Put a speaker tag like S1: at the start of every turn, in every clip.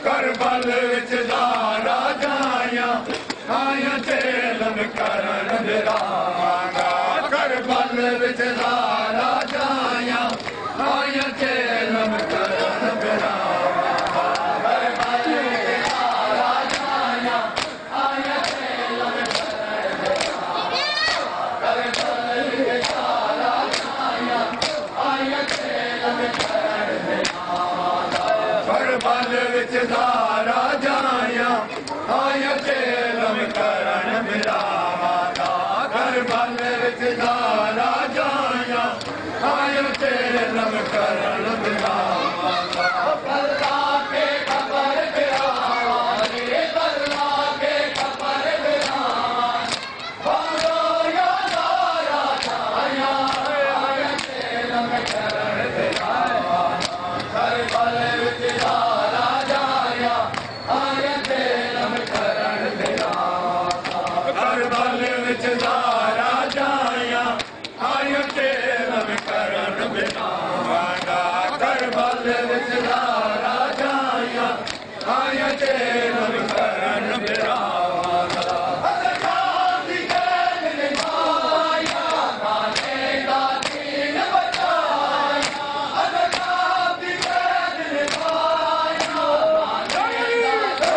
S1: करबल विच ज़ारा जाया आया चेलन करन विरागा करबल विच ज़ारा जाया आया चेलन करन विरागा करबल विच ज़ारा जाया आया चेलन करन विरागा करबल विच ज़ारा जाया आया चेलन करन विरागा करबल विच ज़ारा जाया आया चेलन करन विरागा करबल विच ज़ारा जाया आया चेलन करन विरागा बल्ला के खबर विरागे बल्ला के खबर विराग बारो या ज़ारा जाया आया चेलन करन विरागा करबल विच ज़ारा जाया आया चेलन करन विरागा करबल विच ज़ारा जाया आया चेलन करन विरागा करबल विच ज़ारा जाया आया चेलन करन विरागा अज़खादी कैद निभाया माने दा दीन बचाया अज़खादी कैद निभाया माने दा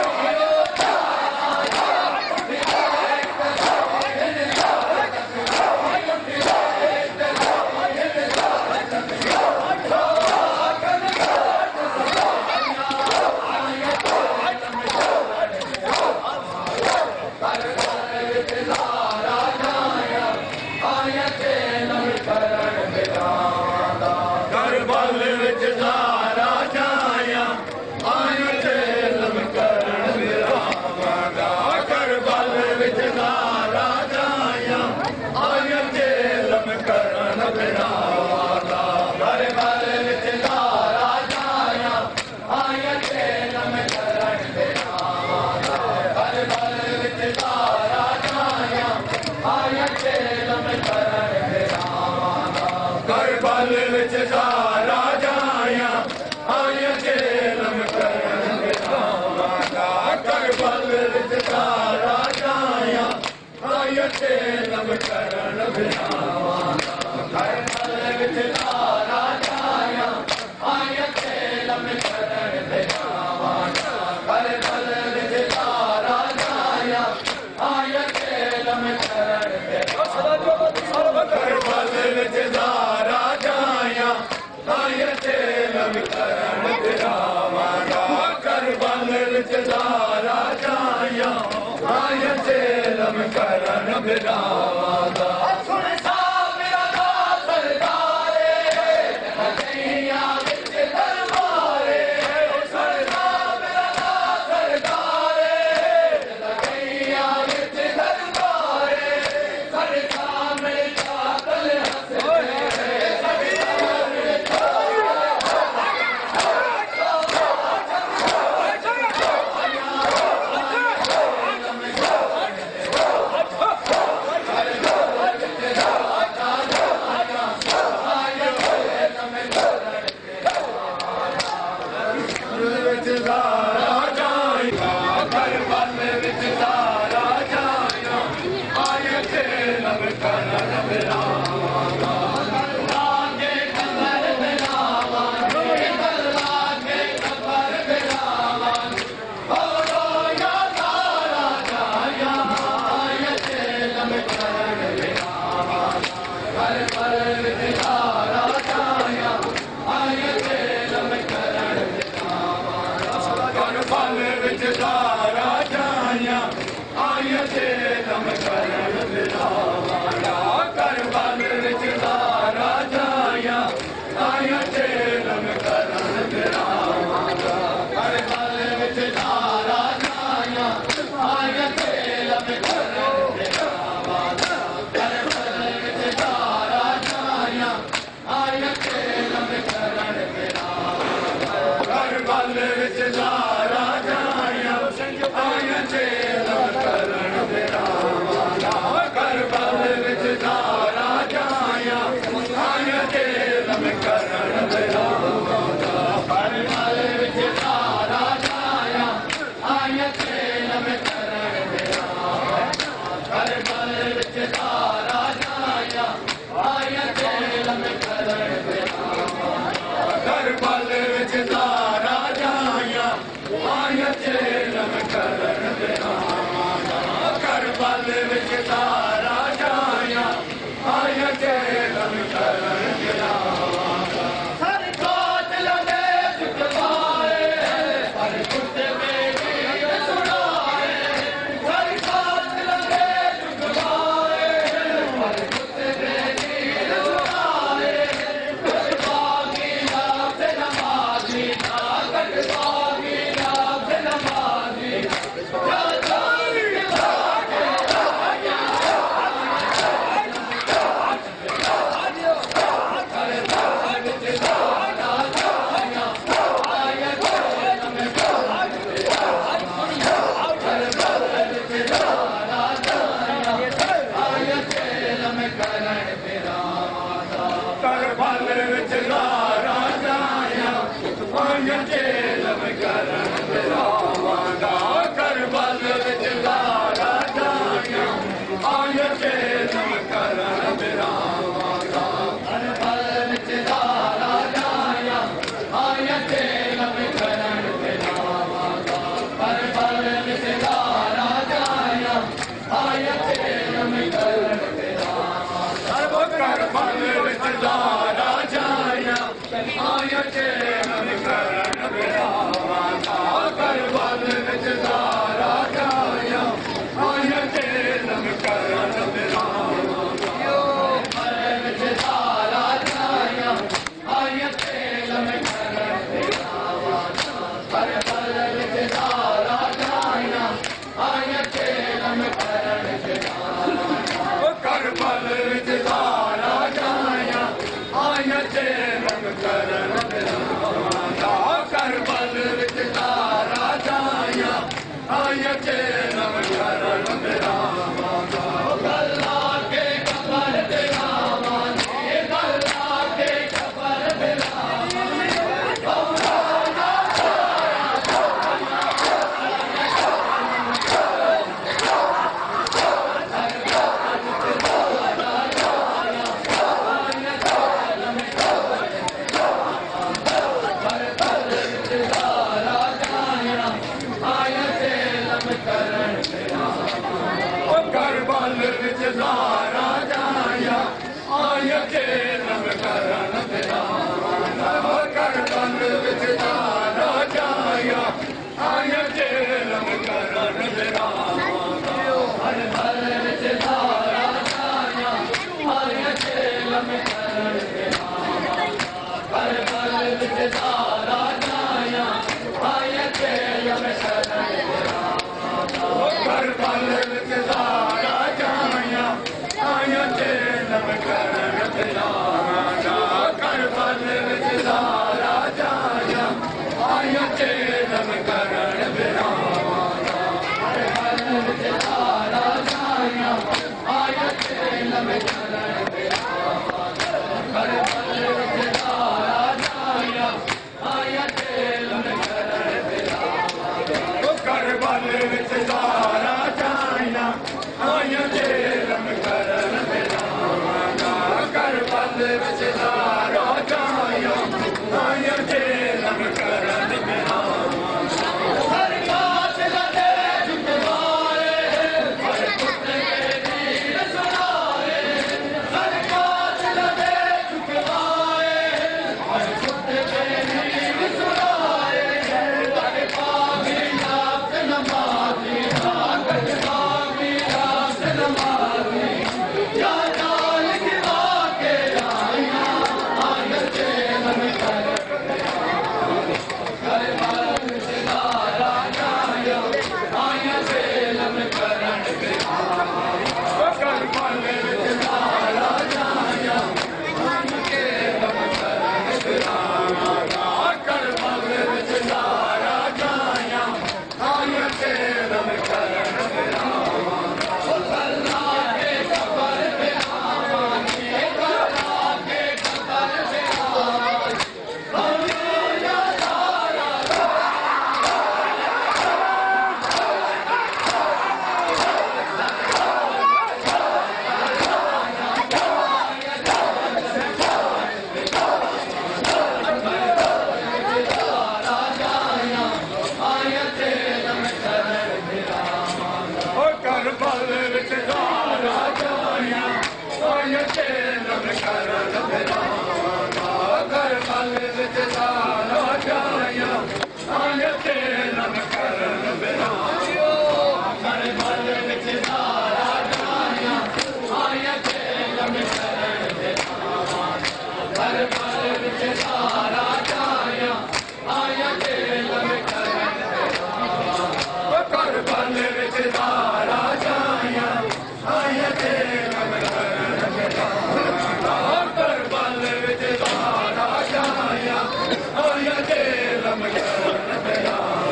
S1: करबल विच ज़ारा जाया आया चेलन करन विरागा करबल विच ज़ारा जाया आया चेलन करन विरागा करबल विच ज़ारा जाया आया चेलन करन विरागा करबल विच ज़ारा जाया आया चेलन करन विरागा करबल विच ज़ारा जाया आया चेलन करन विरागा करबल विच ज़ारा जाया आया चेलन करन विरागा करबल विच ज़ारा जाया आया चेलन करन विरागा करबल विच ज़ारा जाया आया चेलन करन विरागा करबल विच ज़ारा जाया आया चेलन करन विरागा करबल विच ज़ारा जाया आया चेलन करन विरागा सुन साबिरा दा सरदारे नदियां विच दरबारे सुन साबिरा दा सरदारे नदियां विच दरबारे सरदा में कातल हंसदे विच ज़ारा जाया करबल विच ज़ारा जाया आया चेलन करन विरागा बल्ला के खबर विरागे बल्ला के खबर विरागे बारो या ज़ारा जाया आया चेलन करन विरागा करबल विच ज़ारा जाया आया चेलन करन करबल विच ज़ारा जाया आया चेलन करन विरागा करबल विच ज़ारा जाया आया चेलन करन विरागा करबल विच ज़ारा जाया आया चेलन करन विरागा करबल विच ज़ारा जाया आया चेलन करन विरागा करबल विच ज़ारा जाया लम करण विरामाना हर पल विच धारा जाया आया लम करण विरामाना हर पल विच धारा जाया आया लम करण विरामाना कर पल विच धारा जाया आया लम करण विरामाना कर पल विच धारा जाया आया लम करण विरामाना हर काज लदे झुकवाए हर पुत के वीर सुनाए हर काज लदे झुकवाए हर पुत के वीर सुनाए हर पावी नाथ नमाज़ी हर पावी नाथ नमाज़ी या जान की वाके आया आया लम करण कर पल विच धारा जाया आया लम करण विरामाना कर पल विच धारा जाया आया लम करण विरामाना कर पल विच धारा जाया आया लम करण विरामाना अल्लाह के कबर पे आवाज़ अल्लाह के कबर पे आवाज़ या धारा जाया आया लम करण विरामाना कर पल विच धारा जाया आया लम करण विरामाना कर पल विच धारा जाया आया लम करण विरामाना कर पल विच धारा जाया आया लम करण विरामाना कर पल विच धारा जाया आया लम करण विरामाना कर पल विच धारा जाया आया लम करण विरामाना कर पल विच धारा जाया आया लम करण विरामाना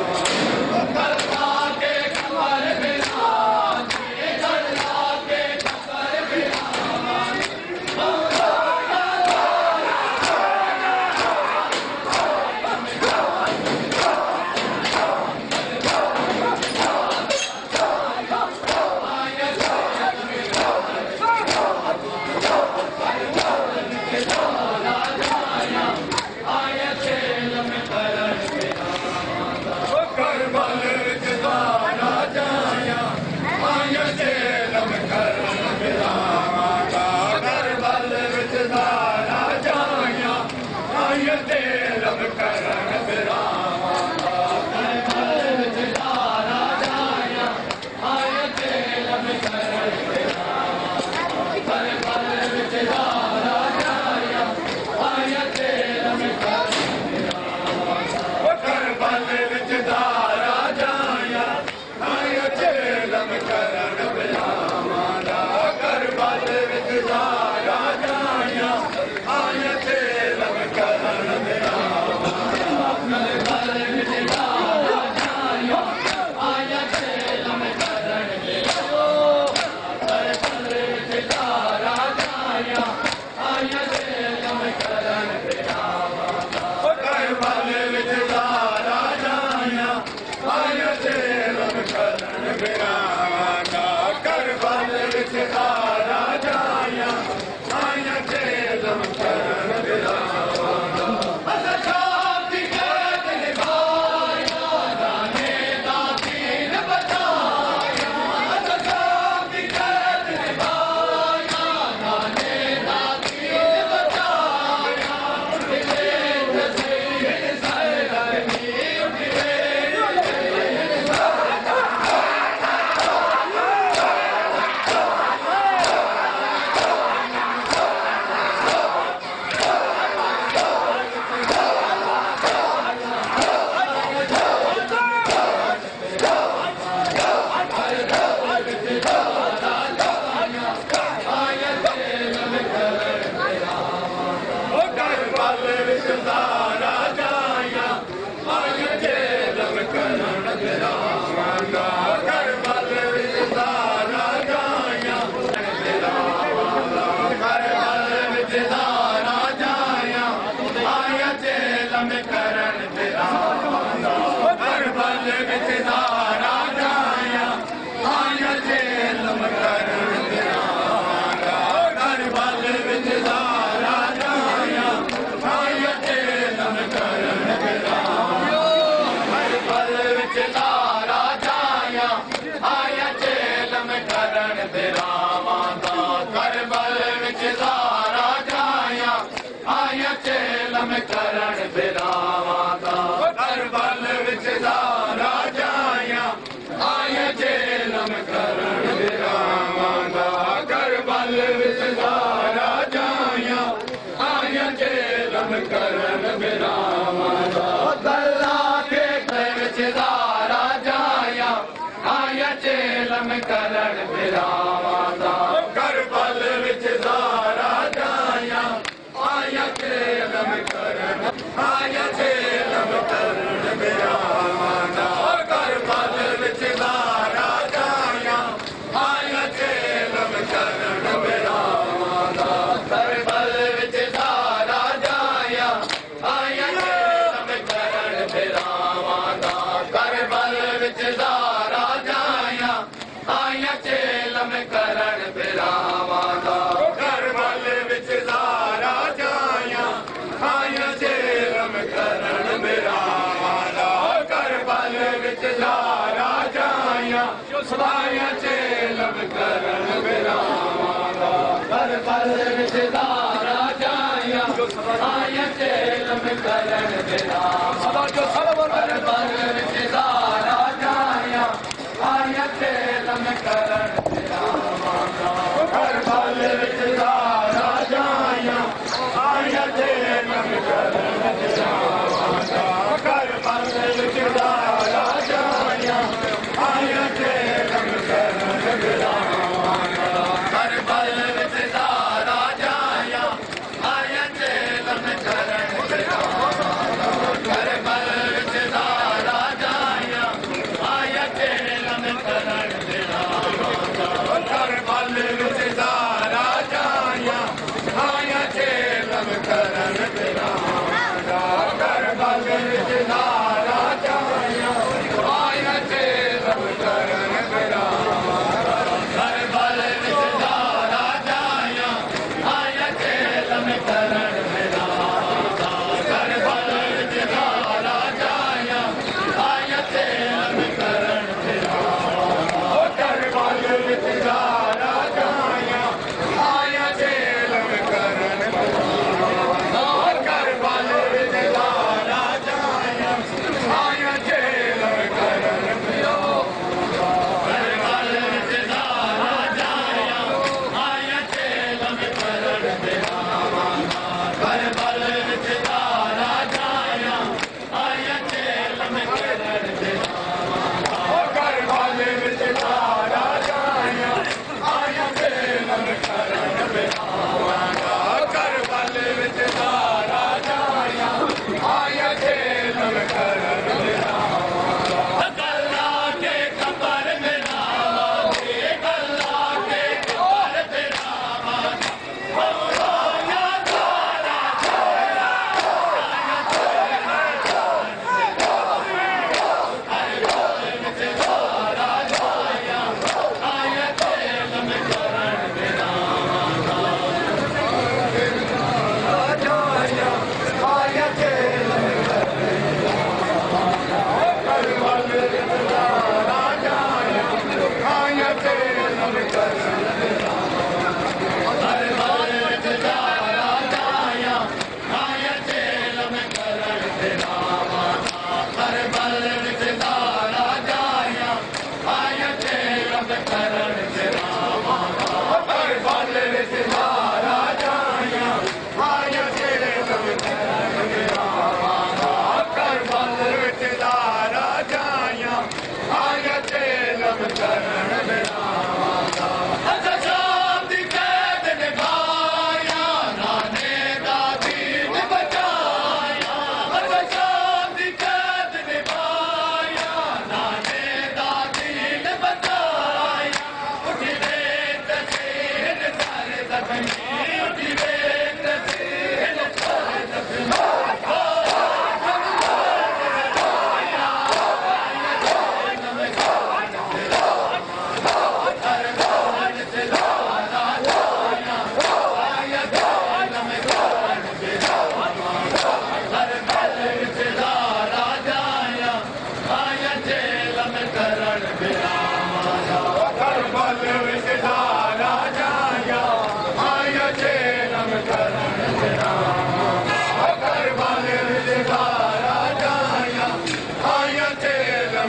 S1: विच राजाया आया चेलम करण विरामां दा करबल विच राजाया आया चेलम करण विरामां दा करबल विच राजाया आया चेलम करण विरामां दा करबल विच राजाया आया चेलम करण विरामां दा गल्ला के विच राजाया आया चेलम करण विरामां दा करबल विच राजाया आया चेलम करण आया चेलम करण विरामां दा करबल विच राजाया आया चेलम करण विरामां दा करबल विच राजाया आया चेलम करण विरामां दा करबल विच राजाया आया चेलम करण विरामां दा करबल विच राजाया आया चेलम करण विरामां दा करबल विच राजाया आया चेलम करण विरामां दा करबल विच राजाया आया चेलम करण विरामां दा करबल विच राजाया आया चेलम करण विरामां दा करबल विच राजाया आया चेलम करण विरामां दा करबल विच राजाया आया चेलम करण विरामां दा करबल विच राजाया आया चेलम करण विरामां दा करबल विच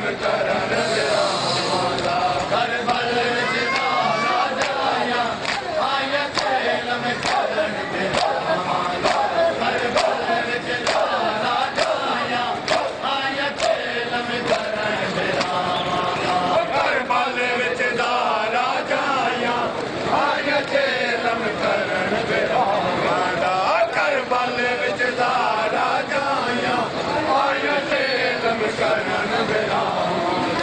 S1: करण विरामादा करबल विच दारा जाया आया चेलम करण विरामादा करबल विच दारा जाया आया चेलम करण विरामादा करबल विच दारा जाया आया चेलम करण विरामादा करबल विच दारा जाया आया चेलम करण विरामादा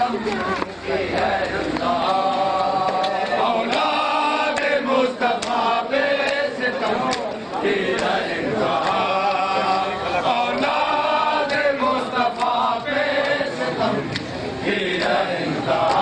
S1: सितम की है इंतहा, औलाद मुस्तफा पे सितम की है इंतहा, औलाद मुस्तफा पे सितम की है इंतहा।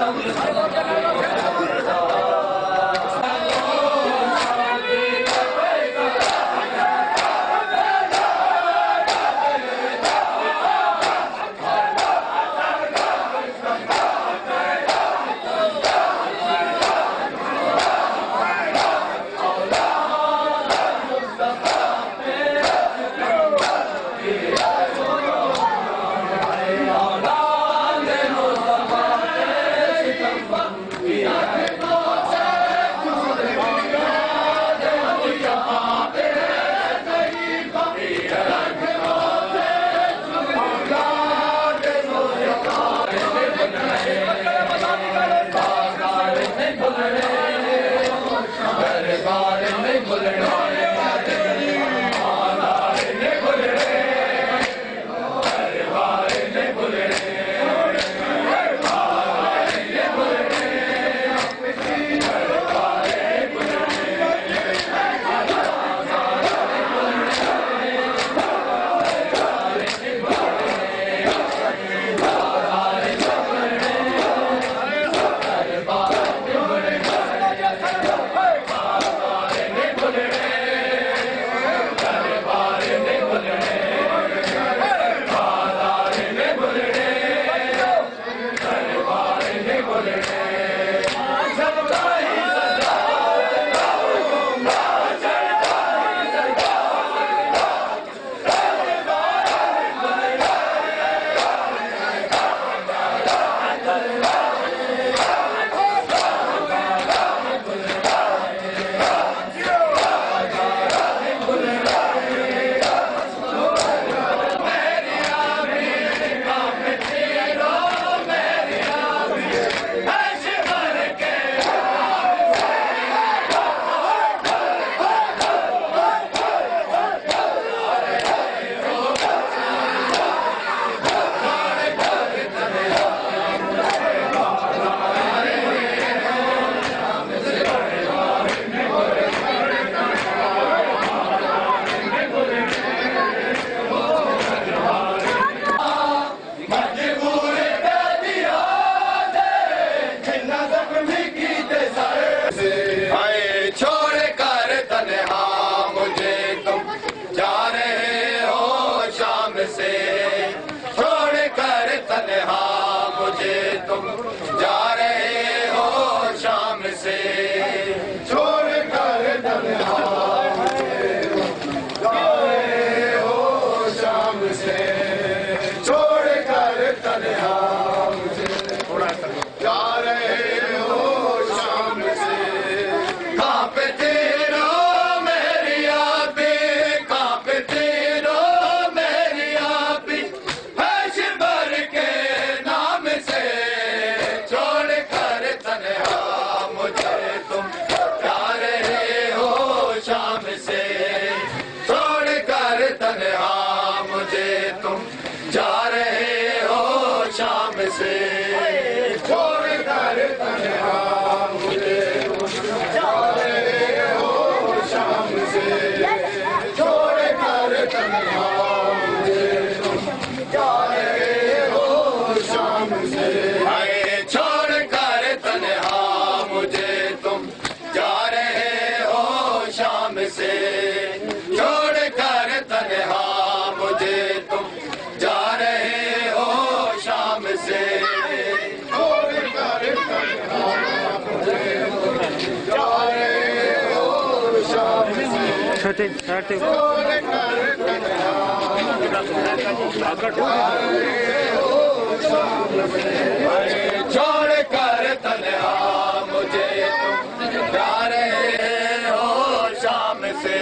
S1: छोड़ कर तन्हा मुझे तुम जा रहे हो शाम से,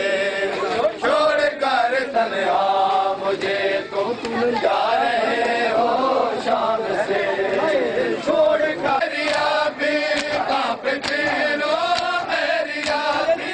S1: छोड़ कर तन्हा मुझे तुम जा रहे हो शाम से, छोड़ कर भी कांपते रो मेरी आती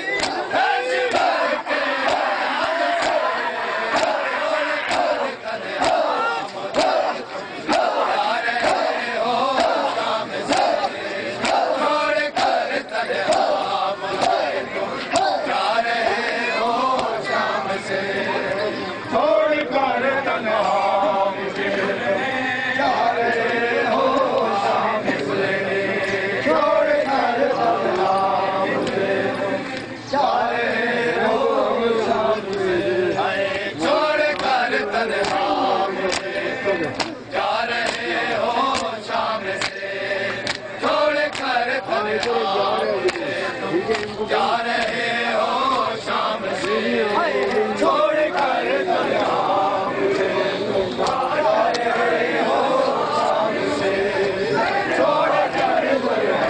S1: जा रहे हो शाम से छोड़ कर तन्हा मुझे तुम जा रहे हो शाम से छोड़ कर तन्हा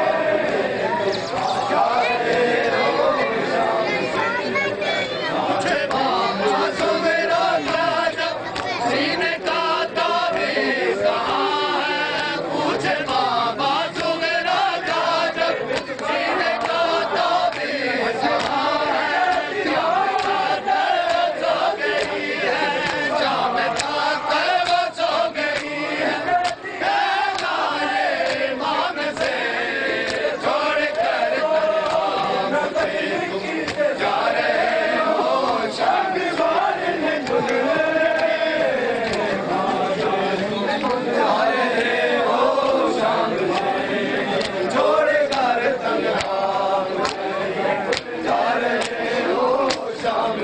S1: जा रहे हो शाम से मुझे बाबा सुमेरा जब सीने का ताबीज़ कहाँ है मुझे बाबा सुमेरा जब सीने का ताबीज़ कहाँ है क्या बात हो गई है शाम तक वो सो गई है नारे मान से छोड़ कर मुझे तुम जा रहे हो शाम जा रहे हो शाम छोड़ कर तन्हा जा रहे हो शाम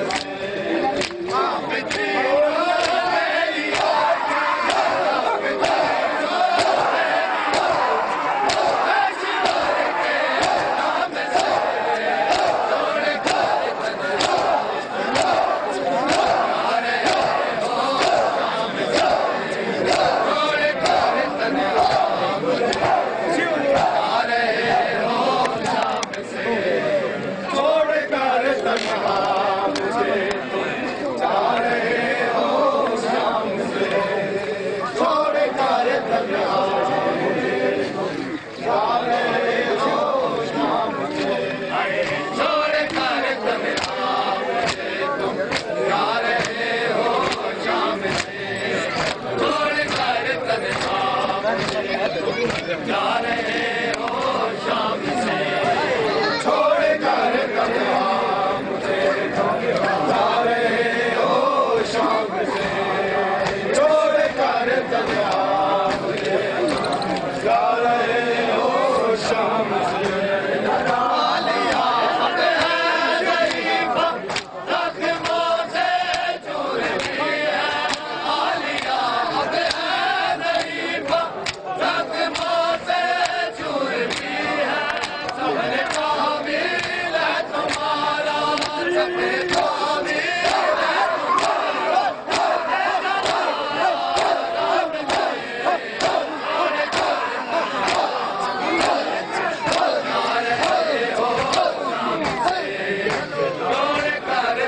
S1: छोड़ कर तन्हा मुझे तुम जा रहे हो शाम से छोड़ कर तन्हा मुझे तुम जा रहे हो शाम से छोड़ कर तन्हा मुझे तुम जा रहे हो शाम से छोड़ कर तन्हा मुझे तुम जा रहे हो शाम से छोड़ कर तन्हा मुझे तुम जा रहे हो शाम से छोड़ कर तन्हा मुझे तुम जा रहे हो शाम से आलिया हक है ज़रीफ़ा ज़ख्मों से चूर भी है आलिया हक है ज़रीफ़ा ज़ख्मों से चूर भी है सबने काबिल है तुम्हारा सबने काबिल है छोड़ कर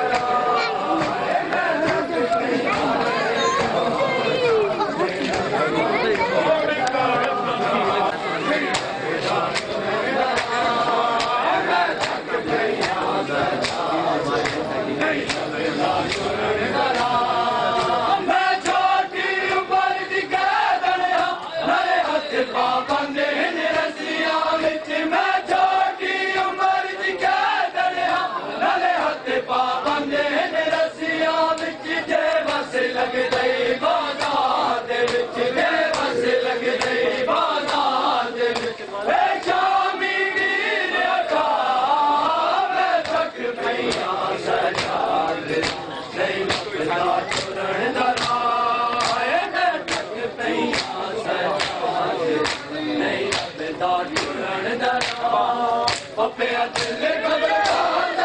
S1: मैं छोटी उम्र दी कैदनिया नरे हथ पाबंदे ने रस्सियां विच मैं छोटी उम्र दी कैदनिया नरे हथ पाबंदे ने रस्सियां विच जे बस लग गई बाजार दे विच जे बस लग गई बाजार दे विच ए शामी वीर अखा मैं थक पईया सजाद नहीं लगदा चुरण दरा मैं थक पईया सजाद नहीं लगदा चुरण दरा पप्पे दिल घबरांदे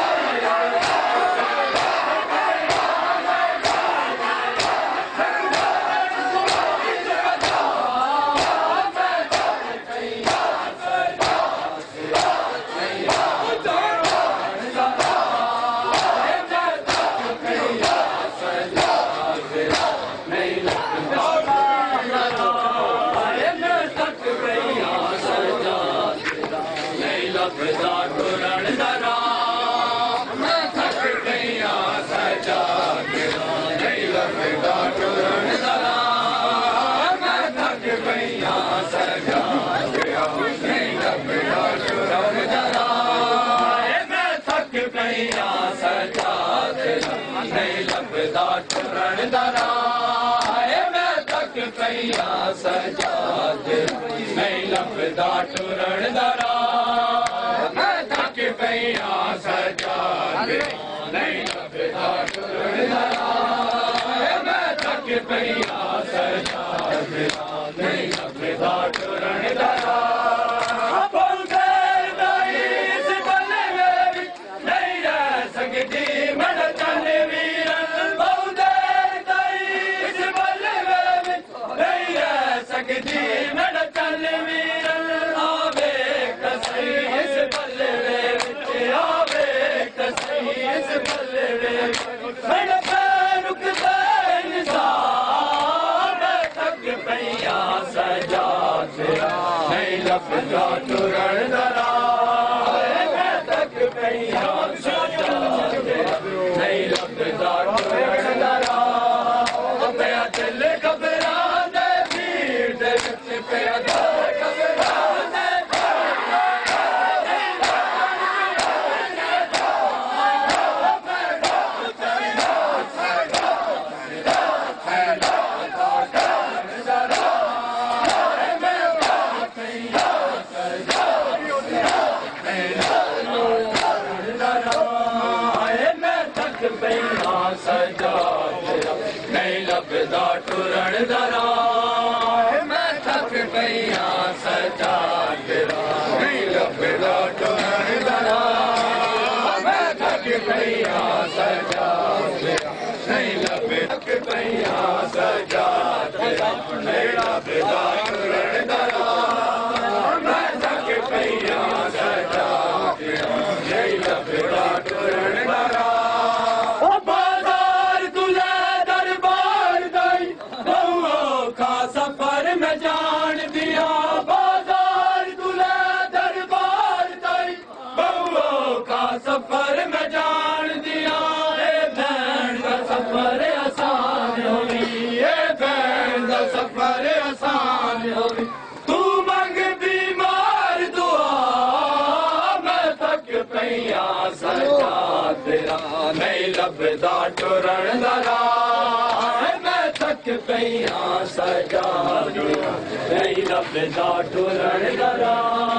S1: लगदा टुरण दरा मैं थक गईया सजाद नहीं लगदा टुरण दरा मैं थक गईया सजाद नहीं लगदा टुरण दरा मैं थक गईया सजाद नहीं लगदा टुरण दरा मैं थक गईया सजाद नहीं लगदा टुरण दरा मैं थक गईया सजाद नहीं लगदा टुरण दरा मैं थक गईया सजाद नहीं लगदा टुरण दरा मेरे पैरुक इंसान थक पैया सजा तेरा नहीं लभदा टुरण दरा मैं थक पैया सजा तेरा नहीं लभदा टुरण दरा पिया दिल घबरांदे भीड़ दे विच पिया घबरांदे सजा तेरा नहीं लभदा टुरण दरा मैं थक पैया सजा तेरा नहीं लभदा टुरण दरा मैं थक पैया सजा तेरा नहीं लभदा पैया सजा तेरा नहीं लभदा टुरण दरा मैं थक पैया सजा तेरा नहीं लभदा टुरण दरा सफर में जान दिया बाजार दूल्हा दरबार दई बहुओं का सफर में जान दिया बहन का सफर आसान होगी बहन का सफर आसान होगी तू मंग बीमार दुआ मैं थक पैया सजा तेरा नहीं लभदा टुरण दरा थक पैया सजा नहीं लभदा टुरण दरा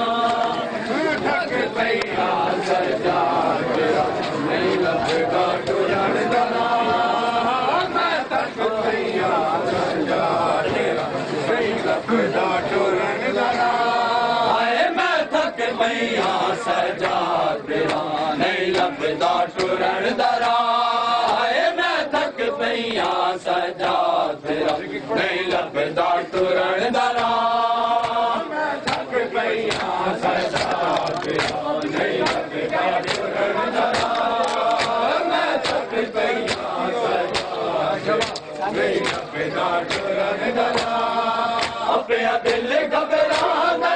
S1: थक पैया सजा नहीं लभदा टुरण दरा मैं थक पैया सजा नहीं लभदा टुरण दरा मैं थक पैया सजा तेरा नहीं लभदा टुरण दरा पैया सजा तेरा नहीं लभदा टुरण दरा मैं थक पैया सजा तेरा नहीं लभदा टुरण दरा मैं थक पैया सजा नहीं लभदा टुरण दरा अपना दिल घबरांदे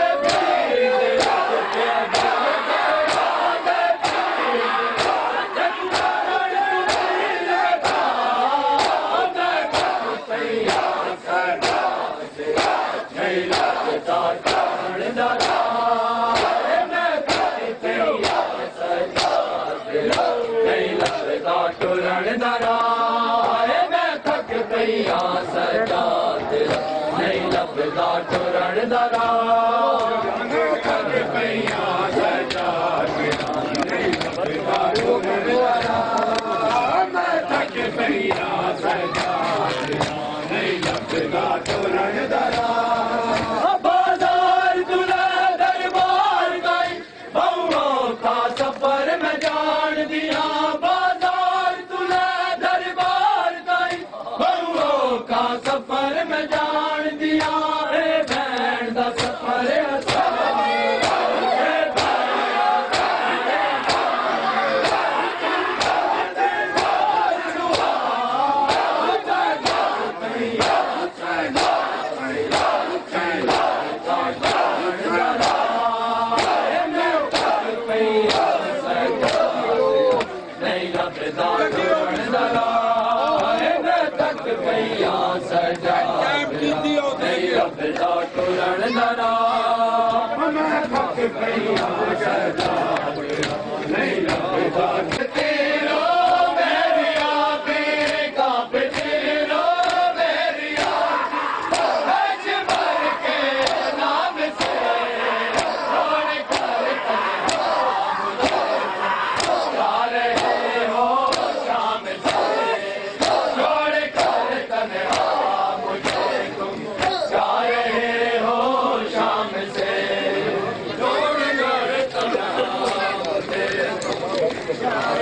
S1: टुरण दरा मैं थक पैया सजा तेरा नहीं लभदा टुरण दरा थक पैया सजा तेरा नहीं लभदा टुरण दरा मैं थक पैया सजा तेरा नहीं लभदा टुरण दरा बाजार दूल्हा दरबार गई बहुओं का सफर में जान दिया सफर में जान दिया बहन का सफर नहीं लभदा टुरण दरा थक पैया सजा नहीं लभदा टुरण दरा मैं थक पैया सजा नहीं लभदा तेरो मेरिया तेरे काप तेरो मेरिया सच भर के नाम से छोड़ कर जा रहे हो शाम से छोड़ कर तन्हा मुझे तुम जा रहे हो शाम से छोड़ कर तन्हा मुझे तुम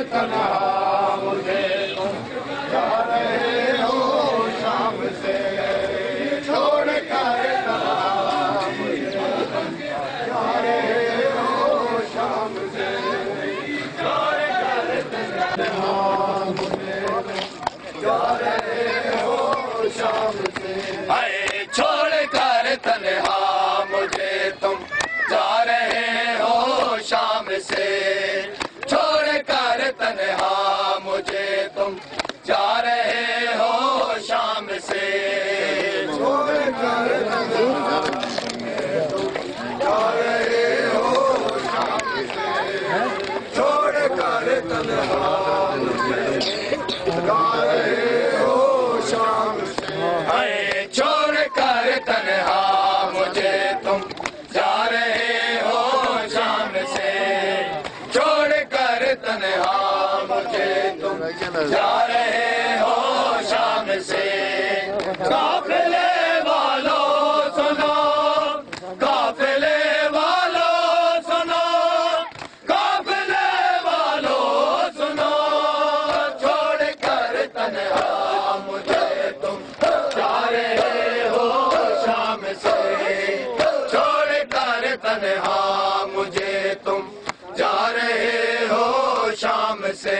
S1: तन्हा मुझे तुम जा रहे हो शाम से, छोड़ कर तन्हा मुझे तुम जा रहे हो शाम से, छोड़ कर तन्हा मुझे जा रहे हो शाम से। हाय छोड़ कर तन्हा मुझे तुम जा रहे हो शाम से, छोड़ कर तन्हा मुझे तुम जा रहे हो शाम से, छोड़ कर तन्हा जा रहे हो शाम से, छोड़ कर तन्हा मुझे जा रहे हो शाम से। हाय छोड़ कर तन्हा मुझे तुम जा रहे हो शाम से, छोड़ कर तन्हा मुझे तुम जा रहे हो शाम से। काफिले वालों सुनो, काफिले वालों सुनो, काफिले वालों सुनो, छोड़ कर तन्हा मुझे तुम जा रहे हो शाम से, छोड़ कर तन्हा मुझे तुम जा रहे हो शाम से।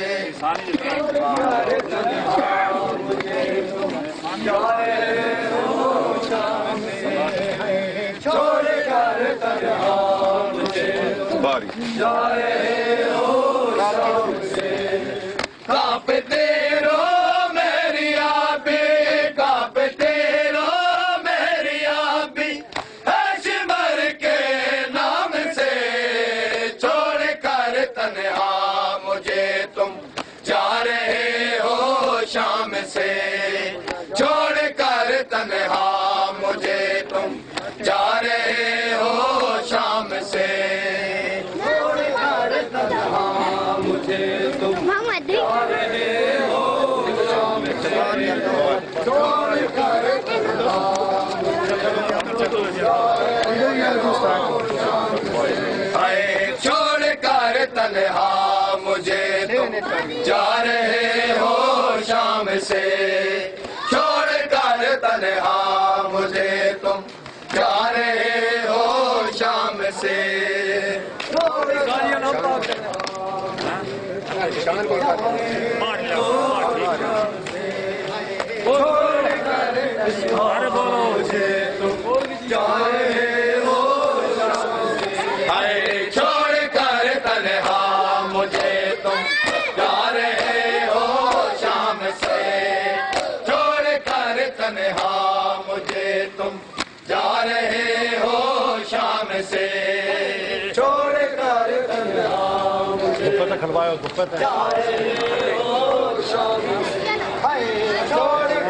S1: छोड़ कर तन्हा मुझे तुम जा रहे हो शाम से। कांपते रो मेरी आबी, कांपते रो मेरी आबी, शिमर के नाम से, छोड़ कर तन्हा मुझे तुम जा रहे हो शाम से, छोड़ कर तन्हा मुझे तुम जा रहे हो शाम से, छोड़ कर तन्हा मुझे तुम जा रहे हो शाम से, छोड़ कर तन्हा हाय छोड़ कर तन्हा मुझे तुम जा रहे हो शाम से, छोड़ कर तन्हा मुझे तुम जा रहे हो शाम से, छोड़ कर मुझे तुम जा रहे हो शाम से। हाय छोड़ कर तन्हा मुझे तुम जा रहे हो शाम से, छोड़ कर तन्हा मुझे तुम जा रहे हो शाम से, छोड़ कर तन्हा मुझे खलवायो जा रहे हो शाम से। हाय छोड़ कर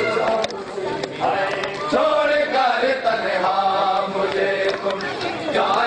S1: छोड़ कर तन्हा मुझे तुम जा